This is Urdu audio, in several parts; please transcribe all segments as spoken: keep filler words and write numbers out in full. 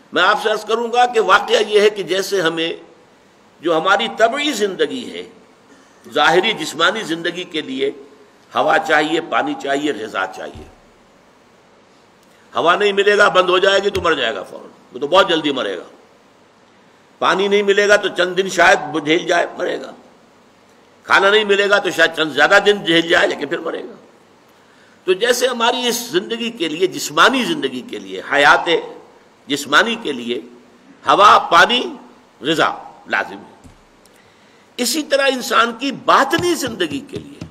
میں آپ سے عرض کروں گا کہ واقعہ یہ ہے کہ جیسے ہمیں جو ہماری طبعی زندگی ہے، ظاہری جسمانی زندگی کے لیے ہوا چاہیے، پانی چاہیے، غذا چاہیے. ہوا نہیں ملے گا، بند ہو جائے گی تو مر جائے گا فوراً، وہ تو بہت جلدی مرے گا. پانی نہیں ملے گا تو چند دن شاید جھیل جائے، مرے گا. کھانا نہیں ملے گا تو شاید چند زیادہ دن جھیل جائے لیکن پھر مرے گا. تو جیسے ہماری اس زندگی کے لیے، جسمانی زندگی کے لیے، حیات جسمانی کے لیے ہوا، پانی، غذا لازم ہے، اسی طرح انسان کی باطنی زندگی کے لیے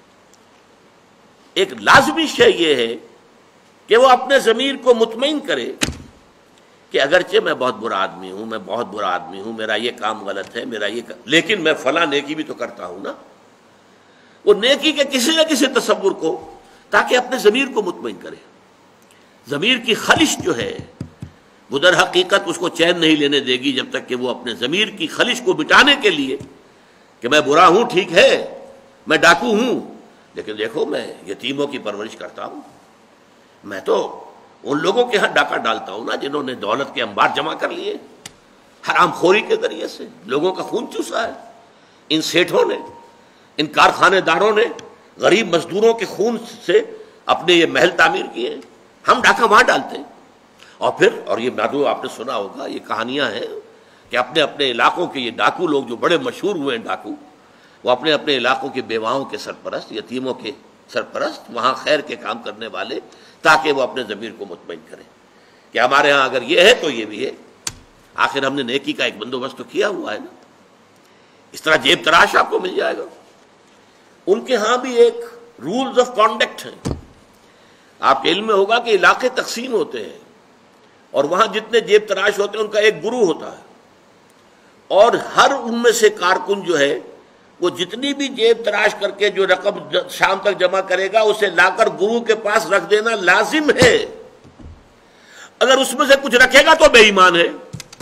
ایک لازمی شے یہ ہے کہ وہ اپنے ضمیر کو مطمئن کرے کہ اگرچہ میں بہت برا آدمی ہوں، میں بہت برا آدمی ہوں، میرا یہ کام غلط ہے، میرا یہ کام، لیکن میں فلاں نیکی بھی تو کرتا ہوں نا. وہ نیکی کے کسی نہ کسی تصور کو، تاکہ اپنے ضمیر کو مطمئن کرے. ضمیر کی خلش جو ہے وہ در حقیقت اس کو چین نہیں لینے دے گی جب تک کہ وہ اپنے ضمیر کی خلش کو مٹانے کے لیے کہ میں برا ہوں، ٹھیک ہے، میں ڈاکو ہوں، لیکن دیکھو میں یتیموں کی پرورش کرتا ہوں، میں تو ان لوگوں کے ہاں ڈاکہ ڈالتا ہوں نا جنہوں نے دولت کے انبار جمع کر لیے، حرام خوری کے ذریعے سے لوگوں کا خون چوسا ہے. ان سیٹھوں نے، ان کارخانے داروں نے غریب مزدوروں کے خون سے اپنے یہ محل تعمیر کیے. ہم ڈاکہ وہاں ڈالتے ہیں. اور پھر اور یہ نادو آپ نے سنا ہوگا، یہ کہانیاں ہیں کہ اپنے اپنے علاقوں کے یہ ڈاکو لوگ جو بڑے مشہور ہوئے ہیں ڈاکو، وہ اپنے اپنے علاقوں کے بیواؤں کے سرپرست، یتیموں کے سرپرست، وہاں خیر کے کام کرنے والے، تاکہ وہ اپنے ضمیر کو مطمئن کریں کہ ہمارے ہاں اگر یہ ہے تو یہ بھی ہے. آخر ہم نے نیکی کا ایک بندوبست تو کیا ہوا ہے نا. اس طرح جیب تراش آپ کو مل جائے گا. ان کے ہاں بھی ایک رولز آف کانڈکٹ ہیں. آپ کے علم میں ہوگا کہ علاقے تقسیم ہوتے ہیں اور وہاں جتنے جیب تراش ہوتے ہیں ان کا ایک گروہ ہوتا ہے، اور ہر ان میں سے کارکن جو ہے وہ جتنی بھی جیب تراش کر کے جو رقم شام تک جمع کرے گا اسے لا کر گروہ کے پاس رکھ دینا لازم ہے. اگر اس میں سے کچھ رکھے گا تو بے ایمان ہے.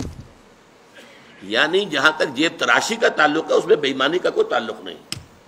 یعنی جہاں تک جیب تراشی کا تعلق ہے اس میں بے ایمانی کا کوئی تعلق نہیں.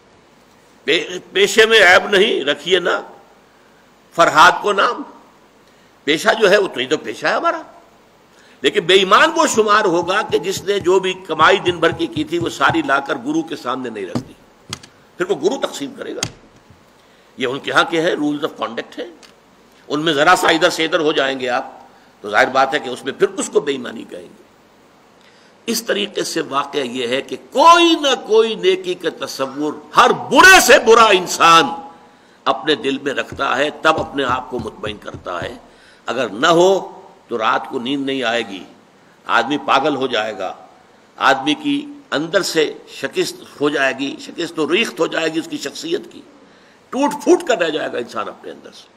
پیشے میں عیب نہیں، رکھیے نا فرہاد کو نام. پیشہ جو ہے وہ تو ہی تو پیشہ ہے ہمارا، لیکن بے ایمان وہ شمار ہوگا کہ جس نے جو بھی کمائی دن بھر کی کی تھی وہ ساری لا کر گرو کے سامنے نہیں رکھ دی، پھر وہ گرو تقسیم کرے گا. یہ ان کے ہاں کے ہیں رولز آف کانڈکٹ ہیں. ان میں ذرا سا ادھر سے ادھر ہو جائیں گے آپ تو ظاہر بات ہے کہ اس میں پھر اس کو بے ایمانی کہیں گے. اس طریقے سے واقعہ یہ ہے کہ کوئی نہ کوئی نیکی کا تصور ہر برے سے برا انسان اپنے دل میں رکھتا ہے، تب اپنے آپ کو مطمئن کرتا ہے. اگر نہ ہو تو رات کو نیند نہیں آئے گی، آدمی پاگل ہو جائے گا، آدمی کی اندر سے شکست ہو جائے گی، شکست و ریخت ہو جائے گی، اس کی شخصیت کی ٹوٹ پھوٹ کر رہ جائے گا انسان اپنے اندر سے.